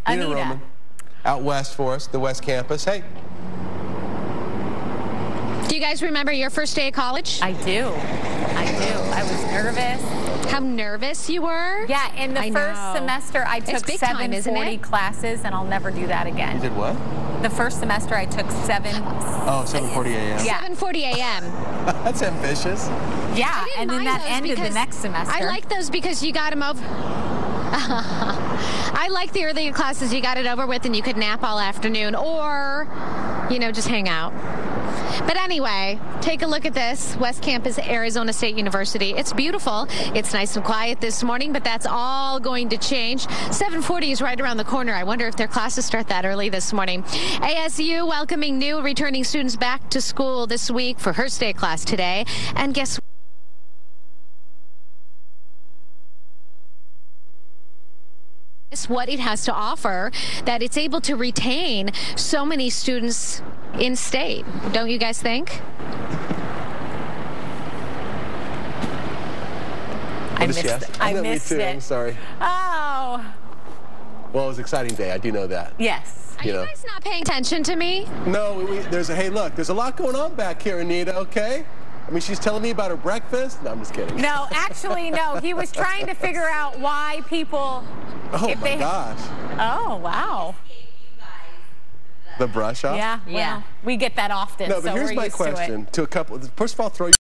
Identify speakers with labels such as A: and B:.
A: Anita.
B: Roman, out west for us, the West Campus. Hey.
C: Do you guys remember your first day of college?
A: I do. I was nervous.
C: How nervous you were?
A: Yeah, in the first semester I took 740 classes, and I'll never do that again.
B: You did what?
A: The first semester I took
B: 7:40 a.m.
A: Yeah.
C: 7:40 a.m.
B: That's ambitious.
A: Yeah, and then that ended the next semester.
C: I like those because you got them over. I like the earlier classes. You got it over with and you could nap all afternoon or, you know, just hang out. But anyway, take a look at this. West Campus, Arizona State University. It's beautiful. It's nice and quiet this morning, but that's all going to change. 7:40 is right around the corner. I wonder if their classes start that early this morning. ASU welcoming new returning students back to school this week for First Day class today. And guess what it has to offer, that it's able to retain so many students in state. Don't you guys think?
A: I missed it.
B: I'm sorry.
A: Oh.
B: Well, it was an exciting day. I do know that.
A: Yes.
C: Are you guys not paying attention to me?
B: No, hey, look, there's a lot going on back here, Anita, okay? I mean, she's telling me about her breakfast. No, I'm just kidding.
A: No, actually, no. He was trying to figure out why people...
B: Oh, my gosh.
A: Oh, wow.
B: The brush off?
A: Yeah, well, we get that often.
B: No, but
A: so
B: here's
A: we're
B: my
A: used
B: question
A: to it.
B: to a couple. First of all, throw